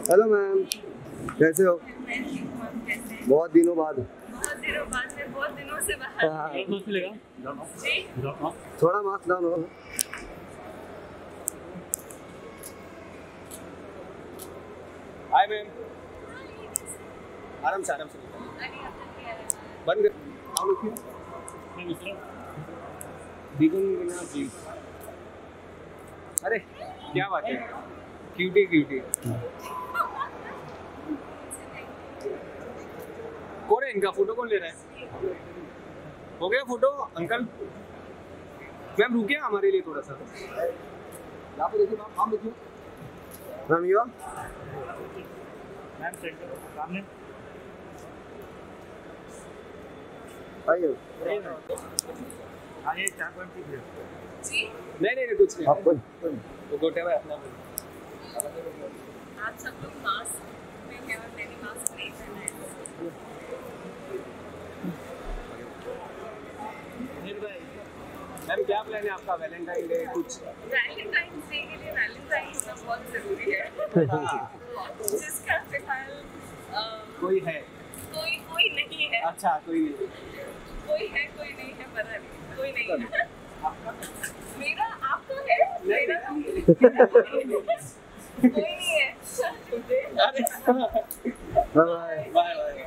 Hello ma'am, कैसे हो? बहुत दिनों बाद। मैं बहुत दिनों से बाहर। जी? थोड़ा मास्क डाउन हो। Hi ma'am. आराम से बंद कर। अरे क्या बात है, क्यूटी कौन है? इनका फोटो कौन ले रहा है? हो गया फोटो अंकल? मैम रुकिए हमारे लिए थोड़ा सा। यहाँ पे देखिए मैम, देखिए मैम, यू मैम सेंटर सामने आइए। आइए 4.3 जी। नहीं कुछ नहीं, आपको तो गोटे भाई अपना आप सब लोग मास्क में हैं और मैंने मास्क नहीं पहना है। मैम क्या प्लान है आपका वैलेंटाइन डे? कुछ वैलेंटाइंस डे के लिए वैलेंटाइन होना बहुत जरूरी है। जिसका फिलहाल कोई है? कोई नहीं है। अच्छा, कोई नहीं। कोई है, कोई नहीं है, पता नहीं, कोई नहीं है। मेरा आपका है, मेरा कोई नहीं है। Bye bye.